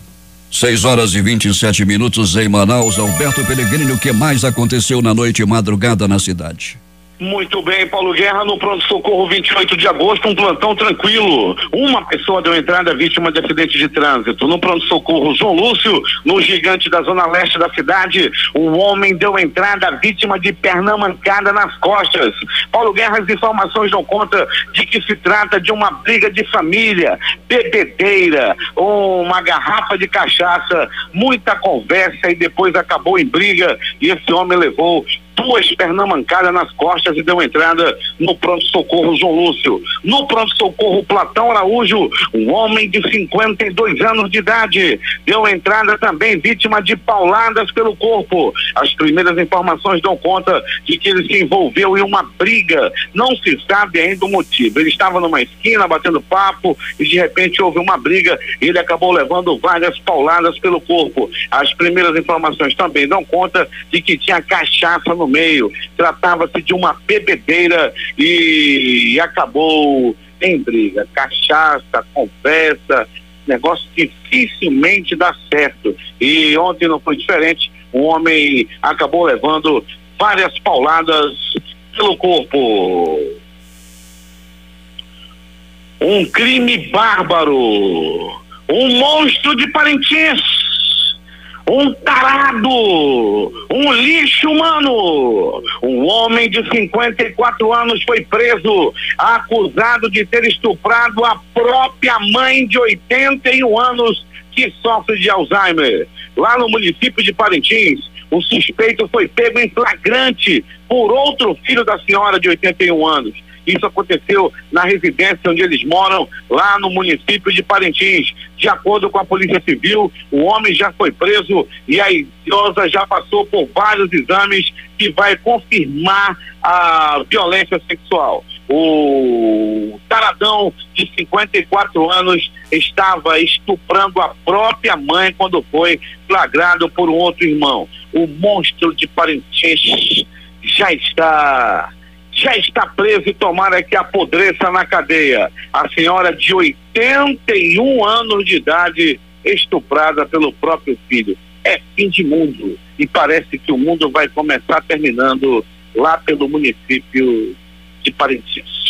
Speaker 2: seis horas e vinte e sete minutos em Manaus. Alberto Pellegrini, o que mais aconteceu na noite e madrugada na cidade?
Speaker 5: Muito bem, Paulo Guerra, no pronto-socorro vinte e oito de agosto, um plantão tranquilo. Uma pessoa deu entrada vítima de acidente de trânsito. No pronto-socorro João Lúcio, no gigante da zona leste da cidade, um homem deu entrada vítima de perna mancada nas costas. Paulo Guerra, as informações dão conta de que se trata de uma briga de família, bebedeira, uma garrafa de cachaça, muita conversa e depois acabou em briga e esse homem levou duas pernamancadas nas costas e deu entrada no pronto-socorro João Lúcio. No pronto-socorro Platão Araújo, um homem de cinquenta e dois anos de idade deu entrada também vítima de pauladas pelo corpo. As primeiras informações dão conta de que ele se envolveu em uma briga. Não se sabe ainda o motivo. Ele estava numa esquina batendo papo e de repente houve uma briga e ele acabou levando várias pauladas pelo corpo. As primeiras informações também dão conta de que tinha cachaça no meio, tratava-se de uma bebedeira e acabou em briga, cachaça, conversa, negócio dificilmente dá certo. E ontem não foi diferente, um homem acabou levando várias pauladas pelo corpo. Um crime bárbaro, um monstro de Parintins, um tarado, um lixo humano. Um homem de cinquenta e quatro anos foi preso, acusado de ter estuprado a própria mãe de oitenta e um anos que sofre de Alzheimer. Lá no município de Parintins, o suspeito foi pego em flagrante por outro filho da senhora de oitenta e um anos. Isso aconteceu na residência onde eles moram, lá no município de Parintins. De acordo com a Polícia Civil, o homem já foi preso e a idosa já passou por vários exames que vai confirmar a violência sexual. O taradão de cinquenta e quatro anos estava estuprando a própria mãe quando foi flagrado por um outro irmão. O monstro de Parintins já está... já está preso e tomara que apodreça na cadeia. A senhora de oitenta e um anos de idade estuprada pelo próprio filho. é fim de mundo. E parece que o mundo vai começar terminando lá pelo município de Parintins.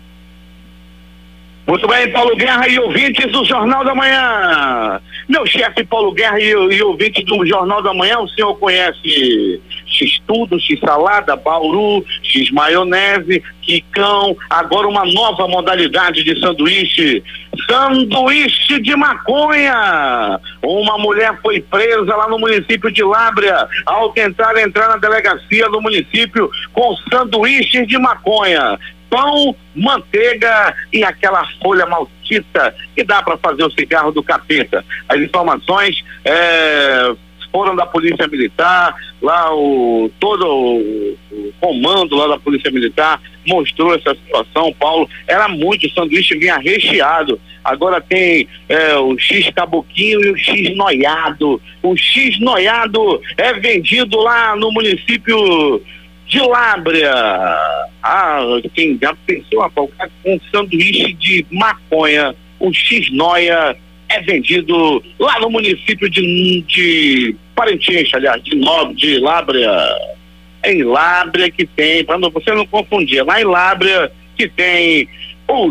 Speaker 5: Muito bem, Paulo Guerra e ouvintes do Jornal da Manhã. Meu chefe Paulo Guerra e, e ouvintes do Jornal da Manhã, o senhor conhece X-tudo, X-salada, bauru, X-maionese, quicão, agora uma nova modalidade de sanduíche, sanduíche de maconha. Uma mulher foi presa lá no município de Lábrea ao tentar entrar na delegacia do município com sanduíches de maconha. Pão, manteiga e aquela folha maldita que dá para fazer o cigarro do capeta. As informações é, foram da Polícia Militar, lá o todo o, o comando lá da Polícia Militar mostrou essa situação, Paulo. Era muito, o sanduíche vinha recheado. Agora tem é, o X caboquinho e o X noiado. O X noiado é vendido lá no município de Lábrea. Ah, quem já pensou, rapaz, com um sanduíche de maconha, o X-noia é vendido lá no município de, de Parintins, aliás, de Novo, de Lábrea. É em Lábrea que tem, para você não confundir, é lá em Lábrea que tem o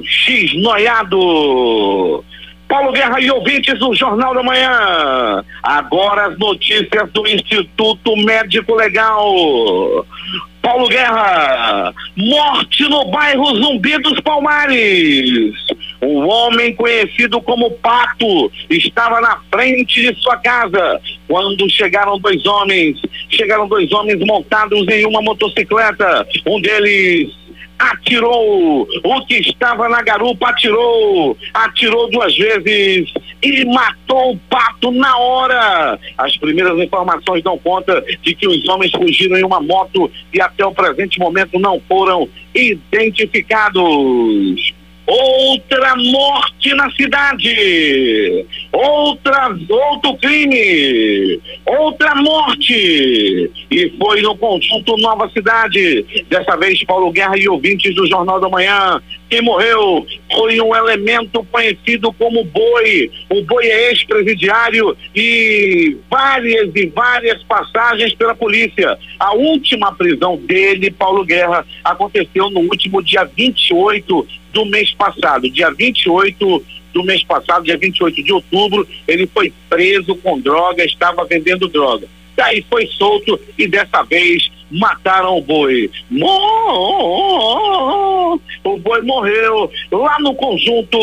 Speaker 5: X-noiado. Paulo Guerra e ouvintes do Jornal da Manhã. Agora as notícias do Instituto Médico Legal. Paulo Guerra, morte no bairro Zumbi dos Palmares. Um homem conhecido como Pato estava na frente de sua casa quando chegaram dois homens. Chegaram dois homens montados em uma motocicleta. Um deles atirou, o que estava na garupa atirou, atirou duas vezes e matou o Pato na hora. As primeiras informações dão conta de que os homens fugiram em uma moto e até o presente momento não foram identificados. Outra morte na cidade, outra, outro crime, outra morte, e foi no conjunto Nova Cidade. Dessa vez, Paulo Guerra e ouvintes do Jornal da Manhã, quem morreu foi um elemento conhecido como Boi. O Boi é ex-presidiário e várias e várias passagens pela polícia. A última prisão dele, Paulo Guerra, aconteceu no último dia vinte e oito do mês passado, dia vinte e oito do mês passado, dia vinte e oito de outubro, ele foi preso com droga, estava vendendo droga. Daí foi solto e dessa vez mataram o Boi. O Boi morreu lá no conjunto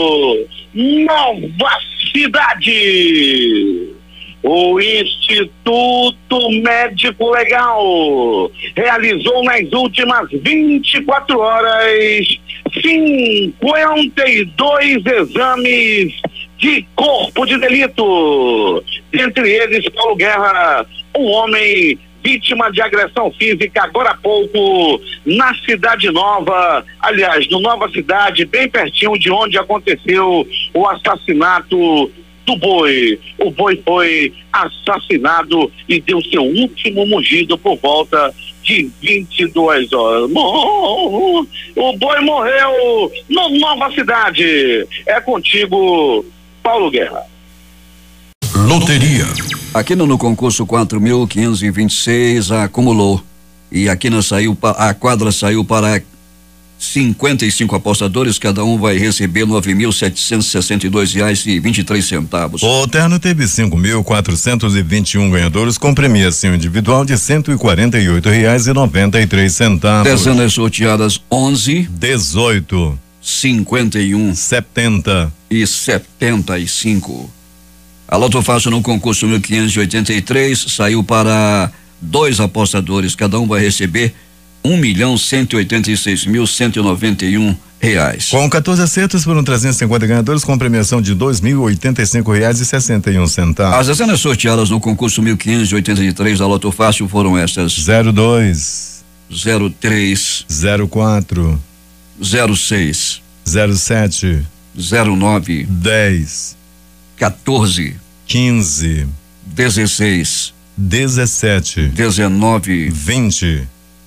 Speaker 5: Nova Cidade. O Instituto Médico Legal realizou nas últimas vinte e quatro horas cinquenta e dois exames de corpo de delito. Dentre eles, Paulo Guerra, um homem vítima de agressão física agora há pouco na Cidade Nova, aliás, no Nova Cidade, bem pertinho de onde aconteceu o assassinato do Boi. O Boi foi assassinado e deu seu último mugido por volta de vinte e duas horas. O Boi morreu no Nova Cidade. É contigo, Paulo Guerra.
Speaker 2: Loteria. Aqui no, no concurso quatro mil quinhentos e vinte e seis acumulou. E aqui na saiu, a quadra saiu para cinquenta e cinco apostadores, cada um vai receber nove mil setecentos e sessenta e dois reais e vinte e três centavos.
Speaker 4: O terno teve cinco mil quatrocentos e vinte e um ganhadores com premiação individual de cento e quarenta e oito reais e noventa e três centavos.
Speaker 2: Dezenas sorteadas onze,
Speaker 4: dezoito,
Speaker 2: cinquenta e um,
Speaker 4: setenta
Speaker 2: e setenta e cinco. A Loto Fácil no concurso mil quinhentos e oitenta e três saiu para dois apostadores, cada um vai receber um milhão cento e oitenta e seis mil cento e noventa e um reais.
Speaker 4: Com quatorze acertos foram trezentos e cinquenta ganhadores com premiação de dois mil e oitenta e cinco reais e sessenta e um centavos.
Speaker 2: As dezenas sorteadas no concurso mil quinhentos e oitenta e três da Loto Fácil foram estas:
Speaker 4: zero dois,
Speaker 2: zero três,
Speaker 4: zero quatro,
Speaker 2: zero seis,
Speaker 4: zero sete,
Speaker 2: zero nove,
Speaker 4: dez,
Speaker 2: quatorze,
Speaker 4: quinze,
Speaker 2: dezesseis,
Speaker 4: dezessete,
Speaker 2: dezenove,
Speaker 4: vinte,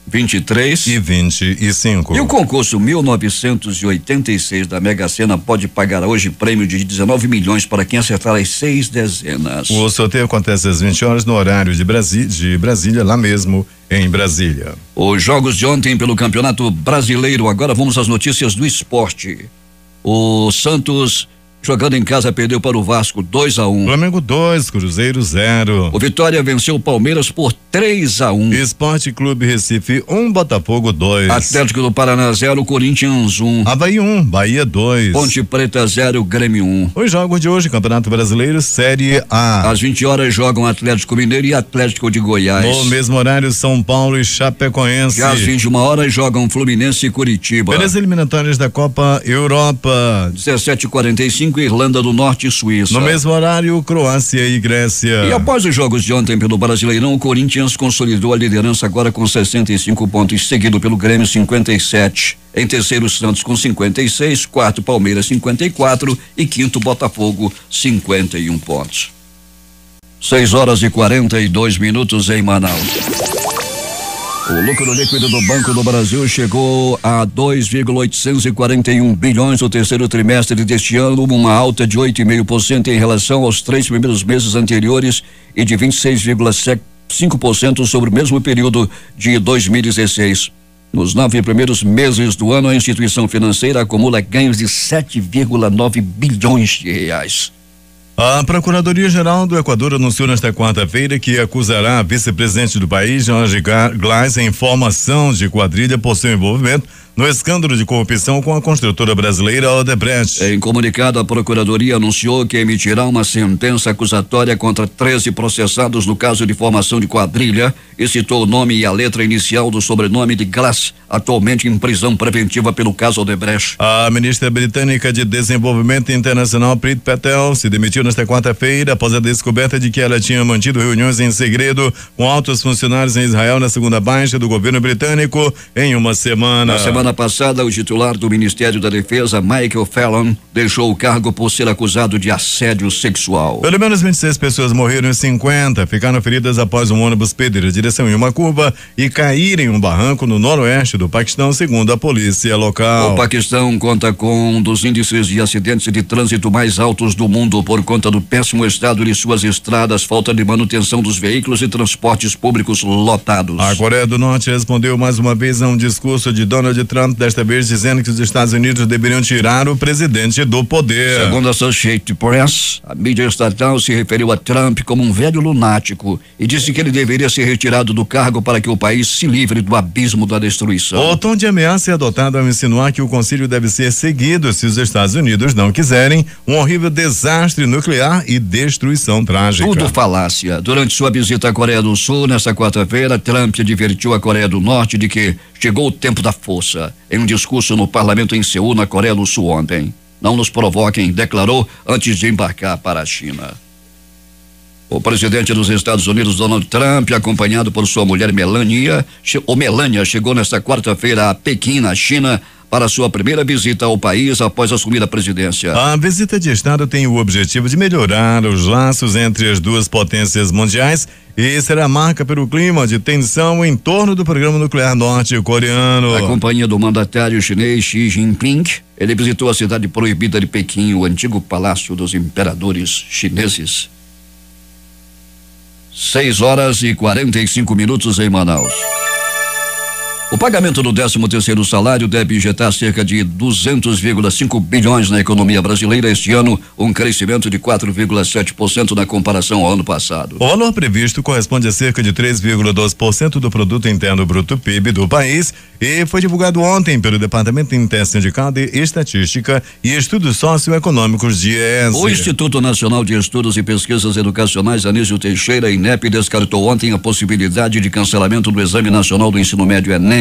Speaker 2: vinte e três
Speaker 4: e vinte e cinco.
Speaker 2: E o concurso mil novecentos e oitenta e seis da Mega Sena pode pagar hoje prêmio de dezenove milhões para quem acertar as seis dezenas.
Speaker 4: O sorteio acontece às vinte horas no horário de Brasília, de Brasília, lá mesmo em Brasília.
Speaker 2: Os jogos de ontem pelo Campeonato Brasileiro. Agora vamos às notícias do esporte. O Santos, jogando em casa, perdeu para o Vasco dois a um.
Speaker 4: Flamengo dois, Cruzeiro zero.
Speaker 2: O Vitória venceu o Palmeiras por três a um.
Speaker 4: Esporte Clube Recife um, Botafogo dois.
Speaker 2: Atlético do Paraná zero, Corinthians um.
Speaker 4: Avaí um, Bahia dois.
Speaker 2: Ponte Preta zero, Grêmio um.
Speaker 4: Os jogos de hoje, Campeonato Brasileiro, Série A.
Speaker 2: Às vinte horas jogam Atlético Mineiro e Atlético de Goiás.
Speaker 4: No mesmo horário, São Paulo e Chapecoense.
Speaker 2: E às vinte e uma horas jogam Fluminense e Curitiba.
Speaker 4: Pelas eliminatórias da Copa Europa.
Speaker 2: dezessete e quarenta e cinco, Irlanda do Norte e Suíça.
Speaker 4: No mesmo horário, Croácia e Grécia.
Speaker 2: E após os jogos de ontem pelo Brasileirão, o Corinthians consolidou a liderança agora com sessenta e cinco pontos, seguido pelo Grêmio cinquenta e sete. Em terceiro, Santos com cinquenta e seis, quarto, Palmeiras cinquenta e quatro e quinto, Botafogo cinquenta e um pontos. seis horas e quarenta e dois minutos em Manaus. O lucro líquido do Banco do Brasil chegou a dois vírgula oitocentos e quarenta e um bilhões no terceiro trimestre deste ano, uma alta de oito vírgula cinco por cento em relação aos três primeiros meses anteriores e de vinte e seis vírgula cinco por cento sobre o mesmo período de dois mil e dezesseis. Nos nove primeiros meses do ano, a instituição financeira acumula ganhos de sete vírgula nove bilhões de reais.
Speaker 4: A Procuradoria-Geral do Equador anunciou nesta quarta-feira que acusará a vice-presidente do país, Jorge Glass, em formação de quadrilha por seu envolvimento no escândalo de corrupção com a construtora brasileira Odebrecht.
Speaker 2: Em comunicado, a Procuradoria anunciou que emitirá uma sentença acusatória contra treze processados no caso de formação de quadrilha e citou o nome e a letra inicial do sobrenome de Glass, atualmente em prisão preventiva pelo caso Odebrecht.
Speaker 4: A ministra britânica de Desenvolvimento Internacional, Priti Patel, se demitiu nesta quarta-feira após a descoberta de que ela tinha mantido reuniões em segredo com altos funcionários em Israel na segunda baixa do governo britânico em uma semana.
Speaker 2: Na semana passada, o titular do Ministério da Defesa, Michael Fallon, deixou o cargo por ser acusado de assédio sexual.
Speaker 4: Pelo menos vinte e seis pessoas morreram e cinquenta ficaram feridas após um ônibus perder a direção em uma curva e cair em um barranco no noroeste do Paquistão, segundo a polícia local.
Speaker 2: O Paquistão conta com um dos índices de acidentes de trânsito mais altos do mundo por conta do péssimo estado de suas estradas, falta de manutenção dos veículos e transportes públicos lotados.
Speaker 4: A Coreia do Norte respondeu mais uma vez a um discurso de Donald Trump, desta vez dizendo que os Estados Unidos deveriam tirar o presidente do poder.
Speaker 2: Segundo a Associated Press, a mídia estatal se referiu a Trump como um velho lunático e disse que ele deveria ser retirado do cargo para que o país se livre do abismo da destruição.
Speaker 4: O tom de ameaça é adotado ao insinuar que o concílio deve ser seguido se os Estados Unidos não quiserem um horrível desastre nuclear e destruição trágica.
Speaker 2: Tudo falácia. Durante sua visita à Coreia do Sul, nesta quarta-feira, Trump advertiu a Coreia do Norte de que chegou o tempo da força. Em um discurso no parlamento em Seul, na Coreia do Sul ontem. Não nos provoquem, declarou antes de embarcar para a China. O presidente dos Estados Unidos, Donald Trump, acompanhado por sua mulher Melania, ou Melania, chegou nesta quarta-feira a Pequim, na China, para sua primeira visita ao país após assumir a presidência.
Speaker 4: A visita de Estado tem o objetivo de melhorar os laços entre as duas potências mundiais e será marca pelo clima de tensão em torno do programa nuclear norte-coreano.
Speaker 2: A companhia do mandatário chinês Xi Jinping, ele visitou a cidade proibida de Pequim, o antigo palácio dos imperadores chineses. seis horas e quarenta e cinco minutos em Manaus. O pagamento do décimo terceiro salário deve injetar cerca de duzentos vírgula cinco bilhões na economia brasileira este ano, um crescimento de quatro vírgula sete por cento na comparação ao ano passado.
Speaker 4: O valor previsto corresponde a cerca de três vírgula doze por cento do produto interno bruto P I B do país e foi divulgado ontem pelo Departamento Intersindical de Estatística e Estudos Socioeconômicos de I E S.
Speaker 2: O Instituto Nacional de Estudos e Pesquisas Educacionais Anísio Teixeira, INEP, descartou ontem a possibilidade de cancelamento do Exame Nacional do Ensino Médio Enem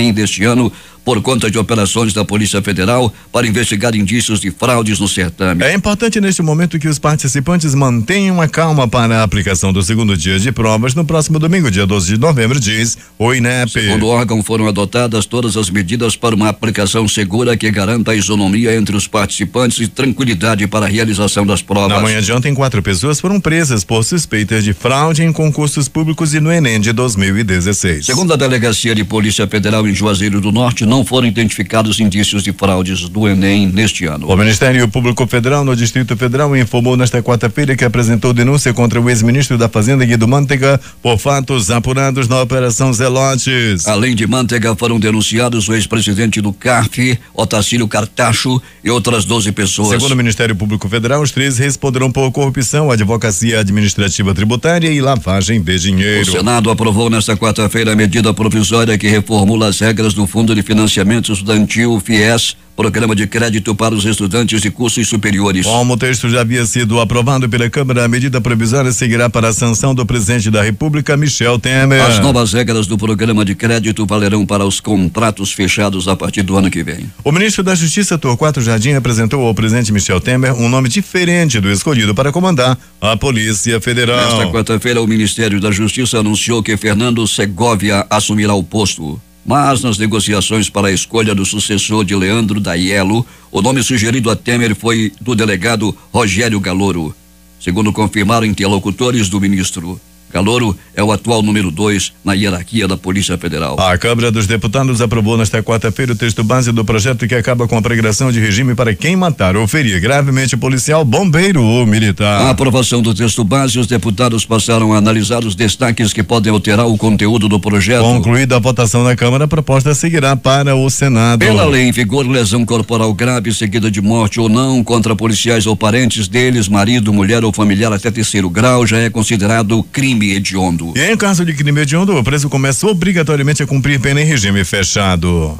Speaker 2: Enem deste ano, por conta de operações da Polícia Federal para investigar indícios de fraudes no certame.
Speaker 4: É importante neste momento que os participantes mantenham a calma para a aplicação do segundo dia de provas no próximo domingo, dia doze de novembro, diz o INEP.
Speaker 2: Segundo o órgão, foram adotadas todas as medidas para uma aplicação segura que garanta a isonomia entre os participantes e tranquilidade para a realização das provas.
Speaker 4: Na manhã de ontem, quatro pessoas foram presas por suspeitas de fraude em concursos públicos e no Enem de dois mil e dezesseis.
Speaker 2: Segundo a Delegacia de Polícia Federal em Juazeiro do Norte, não foram identificados indícios de fraudes do Enem neste ano.
Speaker 4: O Ministério Público Federal no Distrito Federal informou nesta quarta-feira que apresentou denúncia contra o ex-ministro da Fazenda, Guido Mantega, por fatos apurados na Operação Zelotes.
Speaker 2: Além de Mantega, foram denunciados o ex-presidente do C A F, Otacílio Cartacho, e outras doze pessoas.
Speaker 4: Segundo o Ministério Público Federal, os três responderão por corrupção, advocacia administrativa tributária e lavagem de dinheiro.
Speaker 2: O Senado aprovou nesta quarta-feira a medida provisória que reformula as regras do Fundo de Financiamento Estudantil, FIES, Programa de Crédito para os Estudantes de Cursos Superiores.
Speaker 4: Como o texto já havia sido aprovado pela Câmara, a medida provisória seguirá para a sanção do presidente da República, Michel Temer.
Speaker 2: As novas regras do Programa de Crédito valerão para os contratos fechados a partir do ano que vem.
Speaker 4: O ministro da Justiça, Torquato Jardim, apresentou ao presidente Michel Temer um nome diferente do escolhido para comandar a Polícia Federal.
Speaker 2: Nesta quarta-feira, o Ministério da Justiça anunciou que Fernando Segovia assumirá o posto. Mas nas negociações para a escolha do sucessor de Leandro Daiello, o nome sugerido a Temer foi do delegado Rogério Galouro. Segundo confirmaram interlocutores do ministro, Galouro é o atual número dois na hierarquia da Polícia Federal.
Speaker 4: A Câmara dos Deputados aprovou nesta quarta-feira o texto base do projeto que acaba com a pregressão de regime para quem matar ou ferir gravemente policial, bombeiro ou militar.
Speaker 2: A aprovação do texto base, os deputados passaram a analisar os destaques que podem alterar o conteúdo do projeto.
Speaker 4: Concluída a votação na Câmara, a proposta seguirá para o Senado.
Speaker 2: Pela lei em vigor, lesão corporal grave seguida de morte ou não contra policiais ou parentes deles, marido, mulher ou familiar até terceiro grau, já é considerado crime hediondo.
Speaker 4: E em caso de crime hediondo, o preso começa obrigatoriamente a cumprir pena em regime fechado.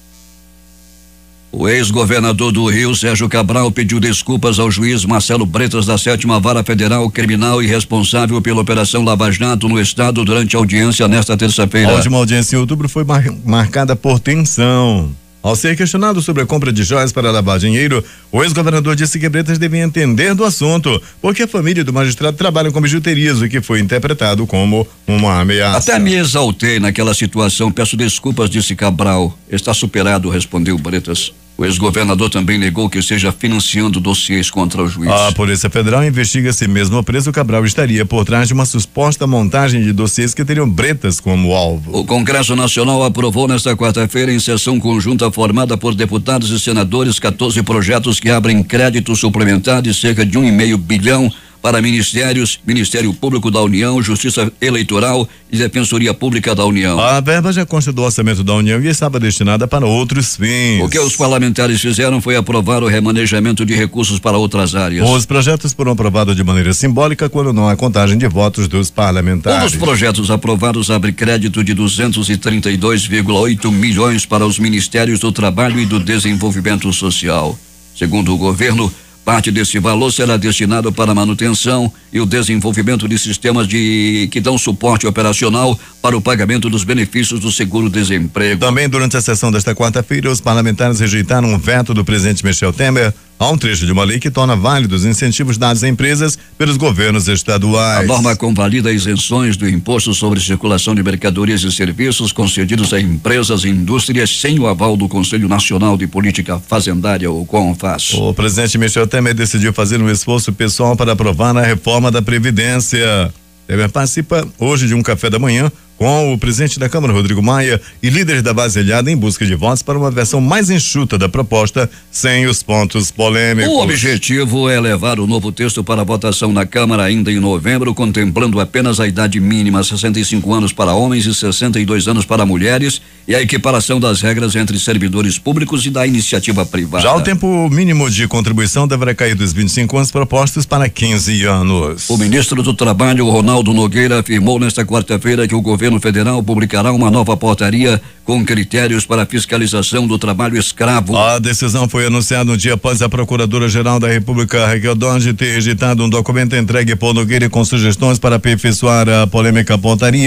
Speaker 2: O ex-governador do Rio, Sérgio Cabral, pediu desculpas ao juiz Marcelo Bretas da sétima Vara Federal Criminal e responsável pela Operação Lava Jato no estado durante a audiência nesta terça-feira.
Speaker 4: A última audiência em outubro foi mar marcada por tensão. Ao ser questionado sobre a compra de joias para lavar dinheiro, o ex-governador disse que Bretas devia entender do assunto, porque a família do magistrado trabalha com bijuterias, o que foi interpretado como uma ameaça.
Speaker 2: Até me exaltei naquela situação, peço desculpas, disse Cabral. Está superado, respondeu Bretas. O ex-governador também negou que esteja financiando dossiês contra o juiz.
Speaker 4: A Polícia Federal investiga se mesmo o preso Cabral estaria por trás de uma suposta montagem de dossiês que teriam Bretas como alvo.
Speaker 2: O Congresso Nacional aprovou nesta quarta-feira, em sessão conjunta formada por deputados e senadores, quatorze projetos que abrem crédito suplementar de cerca de um e meio bilhão para ministérios, Ministério Público da União, Justiça Eleitoral e Defensoria Pública da União.
Speaker 4: A verba já consta do orçamento da União e estava destinada para outros fins.
Speaker 2: O que os parlamentares fizeram foi aprovar o remanejamento de recursos para outras áreas.
Speaker 4: Os projetos foram aprovados de maneira simbólica quando não há contagem de votos dos parlamentares.
Speaker 2: Um dos projetos aprovados abre crédito de duzentos e trinta e dois vírgula oito milhões para os Ministérios do Trabalho e do Desenvolvimento Social. Segundo o governo, parte desse valor será destinado para a manutenção e o desenvolvimento de sistemas de que dão suporte operacional para o pagamento dos benefícios do seguro-desemprego.
Speaker 4: Também durante a sessão desta quarta-feira, os parlamentares rejeitaram um veto do presidente Michel Temer a um trecho de uma lei que torna válidos incentivos dados a empresas pelos governos estaduais.
Speaker 2: A norma convalida isenções do imposto sobre circulação de mercadorias e serviços concedidos a empresas e indústrias sem o aval do Conselho Nacional de Política Fazendária, o CONFAS.
Speaker 4: O presidente Michel Temer decidiu fazer um esforço pessoal para aprovar a reforma da Previdência. Temer participa hoje de um café da manhã com o presidente da Câmara, Rodrigo Maia, e líderes da base aliada em busca de votos para uma versão mais enxuta da proposta, sem os pontos polêmicos.
Speaker 2: O objetivo é levar o novo texto para votação na Câmara ainda em novembro, contemplando apenas a idade mínima, sessenta e cinco anos para homens e sessenta e dois anos para mulheres, e a equiparação das regras entre servidores públicos e da iniciativa privada.
Speaker 4: Já o tempo mínimo de contribuição deverá cair dos vinte e cinco anos propostos para quinze anos.
Speaker 2: O ministro do Trabalho, Ronaldo Nogueira, afirmou nesta quarta-feira que o governo federal publicará uma nova portaria com critérios para a fiscalização do trabalho escravo.
Speaker 4: A decisão foi anunciada um dia após a Procuradora-Geral da República, Raquel Donge, ter registrado um documento entregue por Nogueira com sugestões para aperfeiçoar a polêmica portaria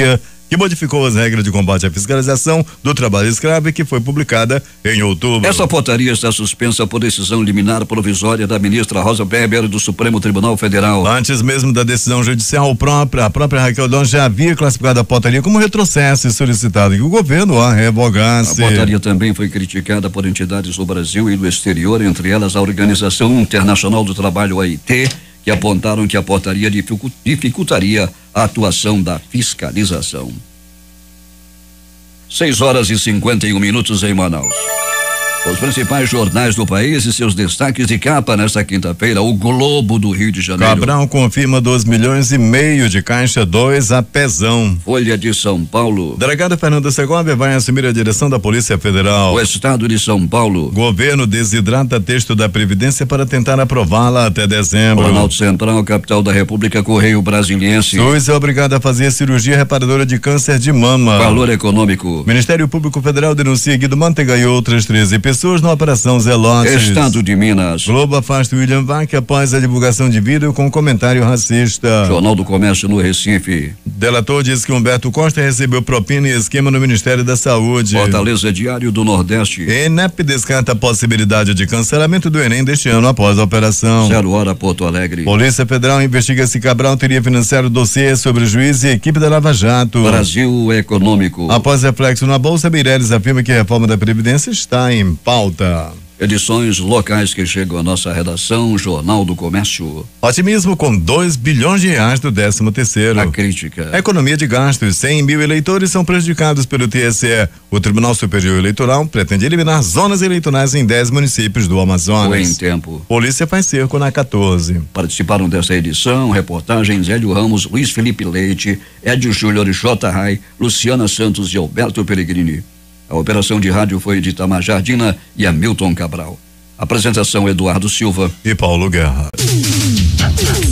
Speaker 4: que modificou as regras de combate à fiscalização do trabalho escravo e que foi publicada em outubro.
Speaker 2: Essa portaria está suspensa por decisão liminar provisória da ministra Rosa Weber do Supremo Tribunal Federal.
Speaker 4: Antes mesmo da decisão judicial, própria, a própria Raquel Dom já havia classificado a portaria como retrocesso e solicitado que o governo a revogasse.
Speaker 2: A portaria também foi criticada por entidades do Brasil e do exterior, entre elas a Organização Internacional do Trabalho, O I T, que apontaram que a portaria dificultaria a atuação da fiscalização. seis horas e cinquenta e um minutos em Manaus. Os principais jornais do país e seus destaques de capa nesta quinta-feira. O Globo do Rio de Janeiro.
Speaker 4: Cabral confirma dois milhões e meio de caixa dois a Pezão.
Speaker 2: Folha de São Paulo.
Speaker 4: Delegado Fernando Segovia vai assumir a direção da Polícia Federal.
Speaker 2: O Estado de São Paulo.
Speaker 4: Governo desidrata texto da Previdência para tentar aprová-la até dezembro.
Speaker 2: Planalto Central, capital da República, Correio Brasiliense.
Speaker 4: SUS é obrigado a fazer cirurgia reparadora de câncer de mama.
Speaker 2: Valor econômico.
Speaker 4: Ministério Público Federal denuncia Guido Mantega e outras treze pessoas na Operação Zelotes.
Speaker 2: Estado de Minas.
Speaker 4: Globo afasta William Vac após a divulgação de vídeo com comentário racista.
Speaker 2: Jornal do Comércio no Recife.
Speaker 4: Delator diz que Humberto Costa recebeu propina e esquema no Ministério da Saúde.
Speaker 2: Fortaleza Diário do Nordeste.
Speaker 4: ENEP descarta a possibilidade de cancelamento do Enem deste ano após a operação.
Speaker 2: Zero hora Porto Alegre.
Speaker 4: Polícia Federal investiga se Cabral teria financiado dossiê sobre juiz e equipe da Lava Jato.
Speaker 2: Brasil Econômico.
Speaker 4: Após reflexo na Bolsa, Meirelles afirma que a reforma da Previdência está em pauta.
Speaker 2: Edições locais que chegam à nossa redação, Jornal do Comércio.
Speaker 4: Otimismo com dois bilhões de reais do décimo terceiro.
Speaker 2: A crítica.
Speaker 4: Economia de gastos. cem mil eleitores são prejudicados pelo T S E. O Tribunal Superior Eleitoral pretende eliminar zonas eleitorais em dez municípios do Amazonas.
Speaker 2: Foi em tempo.
Speaker 4: Polícia faz cerco na quatorze.
Speaker 2: Participaram dessa edição reportagens Hélio Ramos, Luiz Felipe Leite, Edio Júnior, J. Rai, Luciana Santos e Alberto Peregrini. A operação de rádio foi de Itamar Jardina e Hamilton Cabral. Apresentação Eduardo Silva
Speaker 4: e Paulo Guerra.